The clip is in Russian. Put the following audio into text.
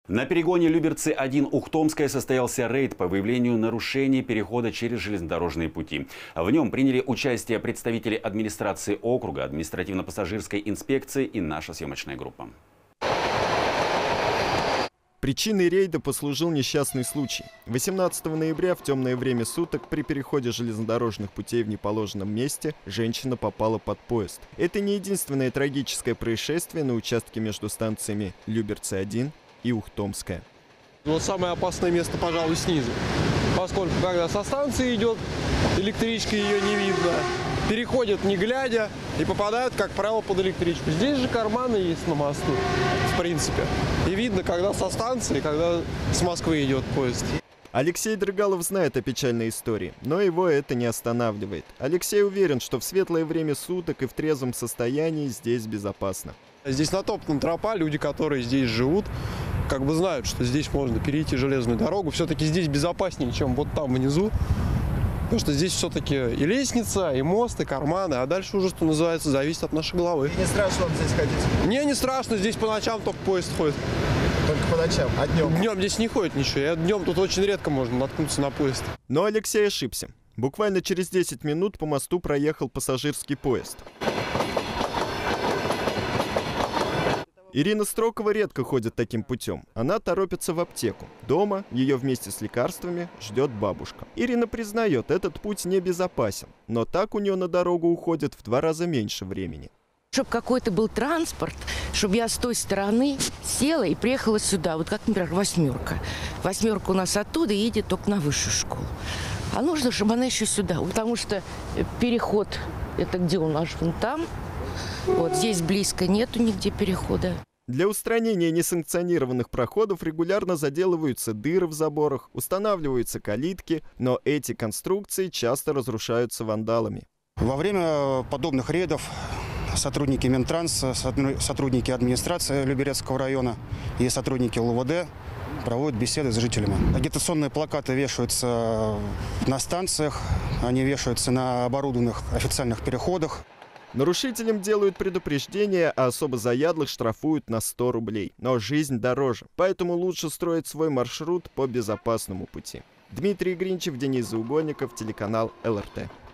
На перегоне Люберцы-1 Ухтомская состоялся рейд по выявлению нарушений перехода через железнодорожные пути. В нем приняли участие представители администрации округа, административно-пассажирской инспекции и наша съемочная группа. Причиной рейда послужил несчастный случай. 18 ноября в темное время суток при переходе железнодорожных путей в неположенном месте женщина попала под поезд. Это не единственное трагическое происшествие на участке между станциями Люберцы-1 и Ухтомская. Вот самое опасное место, пожалуй, снизу. Поскольку когда со станции идет электричка, ее не видно, переходят не глядя и попадают, как правило, под электричку. Здесь же карманы есть на мосту, в принципе. И видно, когда со станции, когда с Москвы идет поезд. Алексей Дрыгалов знает о печальной истории, но его это не останавливает. Алексей уверен, что в светлое время суток и в трезвом состоянии здесь безопасно. Здесь натоптана тропа, люди, которые здесь живут, как бы знают, что здесь можно перейти железную дорогу. Все-таки здесь безопаснее, чем вот там внизу. Потому что здесь все-таки и лестница, и мост, и карманы. А дальше уже, что называется, зависит от нашей головы. Не страшно вам здесь ходить? Мне не страшно, здесь по ночам только поезд ходит. Только по ночам, а днем? Днем здесь не ходит ничего. Днем тут очень редко можно наткнуться на поезд. Но Алексей ошибся. Буквально через 10 минут по мосту проехал пассажирский поезд. Ирина Строкова редко ходит таким путем. Она торопится в аптеку. Дома ее вместе с лекарствами ждет бабушка. Ирина признает, этот путь небезопасен, но так у нее на дорогу уходит в 2 раза меньше времени. Чтобы какой-то был транспорт, чтобы я с той стороны села и приехала сюда. Вот как, например, «восьмерка». «Восьмерка» у нас оттуда едет только на высшую школу. А нужно, чтобы она еще сюда, потому что переход, это где у нас, вон там. Вот здесь близко нету нигде перехода. Для устранения несанкционированных проходов регулярно заделываются дыры в заборах, устанавливаются калитки, но эти конструкции часто разрушаются вандалами. Во время подобных рейдов сотрудники Минтранс, сотрудники администрации Люберецкого района и сотрудники ЛУВД проводят беседы с жителями. Агитационные плакаты вешаются на станциях, они вешаются на оборудованных официальных переходах. Нарушителям делают предупреждения, а особо заядлых штрафуют на 100 рублей. Но жизнь дороже, поэтому лучше строить свой маршрут по безопасному пути. Дмитрий Гринчев, Денис Заугольников, телеканал ЛРТ.